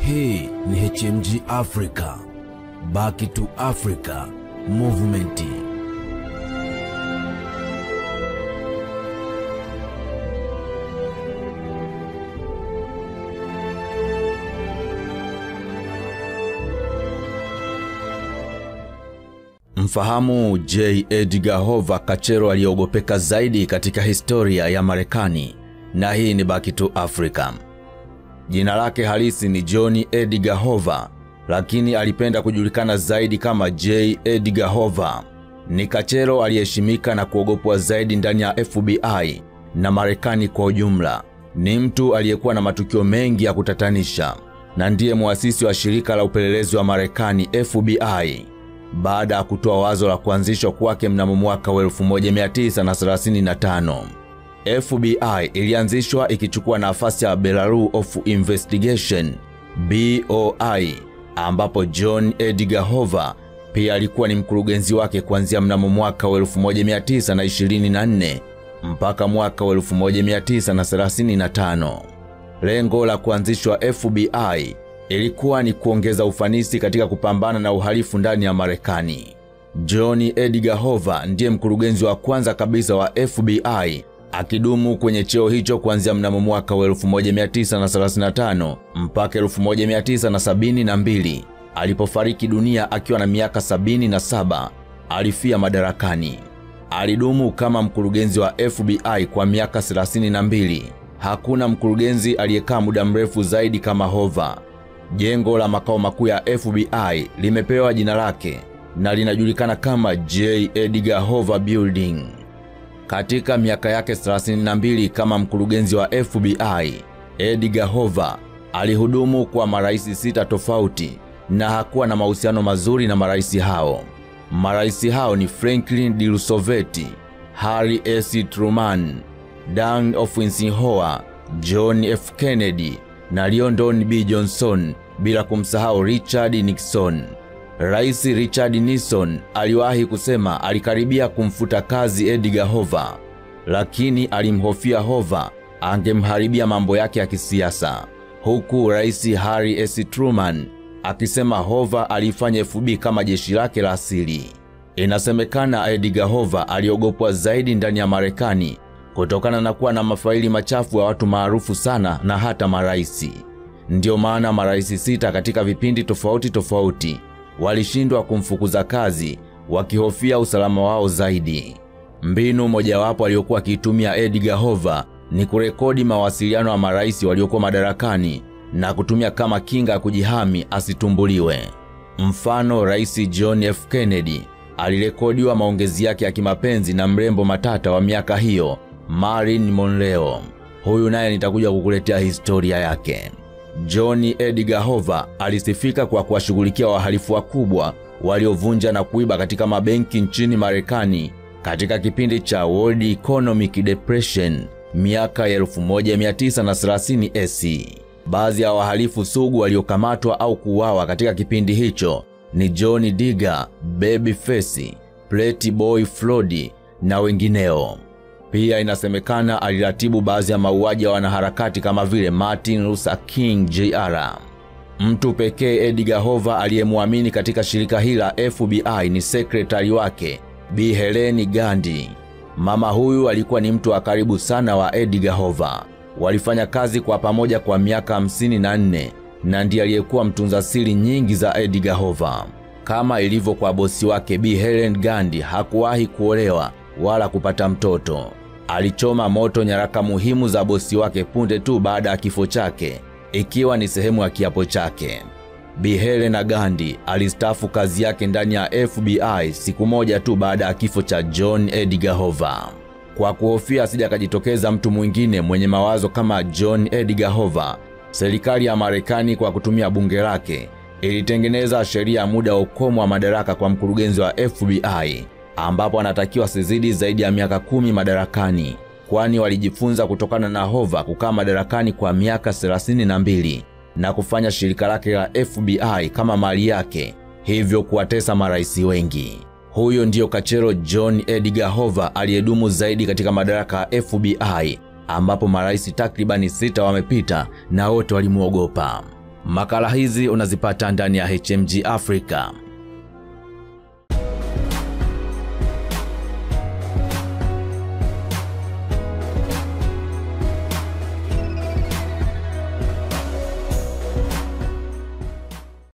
Hii ni HMG Africa, Back to Africa Movement. Mfahamu J. Edgar Hoover, kachero aliyeogopeka zaidi katika historia ya Marekani, na hii ni Back to Africa. Jina lake halisi ni John Edgar Hoover, lakini alipenda kujulikana zaidi kama J. Edgar Hoover. Ni kachero aliyeheshimika na kuogopwa zaidi ndani ya FBI na Marekani kwa ujumla. Ni mtu aliyekuwa na matukio mengi ya kutatanisha, na ndiye muasisi wa shirika la upelelezi wa Marekani FBI. Baada ya kutoa wazo la kuanzishwa kwake mnamo mwaka wa 1935, FBI ilianzishwa ikichukua nafasi ya Bureau of Investigation BOI, ambapo John Edgar Hoover pia alikuwa ni mkurugenzi wake kuanzia mnamo mwaka wa 1924 mpaka mwaka wa 1935. Lengo la kuanzishwa FBI ilikuwa ni kuongeza ufanisi katika kupambana na uhalifu ndani ya Marekani. John Edgar Hoover ndiye mkurugenzi wa kwanza kabisa wa FBI, akidumu kwenye cheo hicho kuanzia mnamo mwaka wa 1935 mpaka 1972 alipofariki dunia akiwa na miaka 77. Alifia madarakani. Alidumu kama mkurugenzi wa FBI kwa miaka 32. Hakuna mkurugenzi aliyekaa muda mrefu zaidi kama Hoover. Jengo la makao makuu ya FBI limepewa jina lake na linajulikana kama J. Edgar Hoover Building. Katika miaka yake 32 kama mkurugenzi wa FBI, Edgar Hoover alihudumu kwa maraisi 6 tofauti na hakuwa na mahusiano mazuri na maraisi hao. Maraisi hao ni Franklin D. Roosevelt, Harry S. Truman, Dan Eisenhower, John F. Kennedy na Lyndon B. Johnson, bila kumsahau Richard Nixon. Rais Richard Nixon aliwahi kusema alikaribia kumfuta kazi Edgar Hoover, lakini alimhofia Hoover angemharibia mambo yake ya kisiasa, huku Rais Harry S. Truman akisema Hoover alifanya FBI kama jeshi lake la asili. Inasemekana Edgar Hoover aliogopwa zaidi ndani ya Marekani kutokana na kuwa na mafaili machafu ya watu maarufu sana na hata maraisi. Ndio maana maraisi 6 katika vipindi tofauti walishindwa kumfukuza kazi, wakihofia usalama wao zaidi. Mbinu mojawapo aliyokuwa akitumia Edgar Hoover ni kurekodi mawasiliano ya maraisi waliokuwa madarakani na kutumia kama kinga ya kujihami asitumbuliwe. Mfano, Rais John F. Kennedy alirekodiwa maongezi yake ya kimapenzi na mrembo matata wa miaka hiyo, Marilyn Monroe. Huyu naye nitakuja kukuletea historia yake. John Edgar Hoover alisifika kwa kuwashughulikia wahalifu wakubwa waliovunja na kuiba katika mabenki nchini Marekani katika kipindi cha World Economic Depression miaka ya 1930 AC. Baadhi ya wahalifu sugu waliokamatwa au kuuawa katika kipindi hicho ni John Digger, Babyface, Pretty Boy Floyd na wengineo. Pia inasemekana aliratibu baadhi ya mauaji ya wanaharakati kama vile Martin Luther King Jr. Mtu pekee Edgar Hoover aliyemwamini katika shirika hili la FBI ni sekretari wake, Bi Helen Gandhi. Mama huyu alikuwa ni mtu wa karibu sana wa Edgar Hoover. Walifanya kazi kwa pamoja kwa miaka 54 na ndiye aliyekuwa mtunza siri nyingi za Edgar Hoover. Kama ilivyo kwa bosi wake, Bi Helen Gandhi hakuwahi kuolewa wala kupata mtoto. Alichoma moto nyaraka muhimu za bosi wake punde tu baada ya kifo chake, ikiwa ni sehemu ya kiapo chake. Bi Helen Gandhi alistaafu kazi yake ndani ya FBI siku moja tu baada ya kifo cha John Edgar Hoover. Kwa kuhofia asije akajitokeza mtu mwingine mwenye mawazo kama John Edgar Hoover, serikali ya Marekani kwa kutumia bunge lake ilitengeneza sheria ya muda wa ukomo wa madaraka kwa mkurugenzi wa FBI, ambapo anatakiwa sizidi zaidi ya miaka 10 madarakani, kwani walijifunza kutokana na Hoover kukaa madarakani kwa miaka 32 na kufanya shirika lake la FBI kama mali yake, hivyo kuwatesa maraisi wengi. Huyo ndiyo kachero John Edgar Hoover aliyedumu zaidi katika madaraka ya FBI, ambapo maraisi takribani 6 wamepita na wote walimuogopa. Makala hizi unazipata ndani ya HMG Africa.